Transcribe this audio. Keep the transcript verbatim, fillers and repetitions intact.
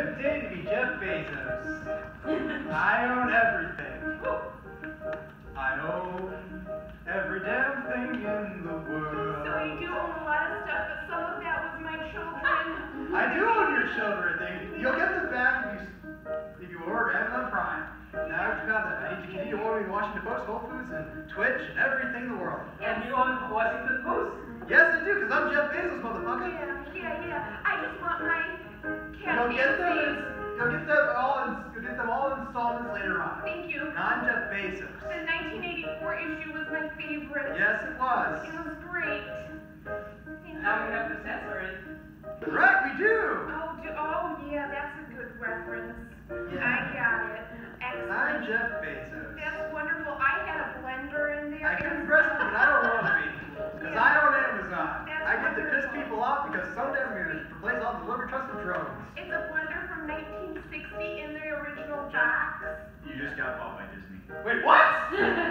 good day to be Jeff Bezos. I own everything. I own every damn thing in the world. So you do own a lot of stuff, but some of that was my children. I do own your children. They, you'll get them back if you if you order Amazon Prime. Now you've got that. I need you continue to order the Washington Post, Whole Foods, and Twitch, and everything in the world. And you own the Washington Post? Yes, I do, because I'm Jeff Bezos, motherfucker. Yeah, yeah, yeah. I just want my cat. You'll get them. In, you'll get them all. In, you'll get them all in installments later on. Thank you. I'm Jeff Bezos. The nineteen eighty-four issue was my favorite. Yes, it was. It was great. Thank Now you. we have to censor it. Right, we do. Oh, do, oh, yeah, that's a good reference. Yeah. I got it. I'm Excellent. Jeff Bezos. That's wonderful. I had a blender in there. I can press it, but I don't want to be. Because I own Amazon. That's I get to piss wonderful. people off because someday I'm going to replace all the delivery trucks with drones. It's a blender from nineteen sixty in the original box. You just got bought by Disney. Wait, what?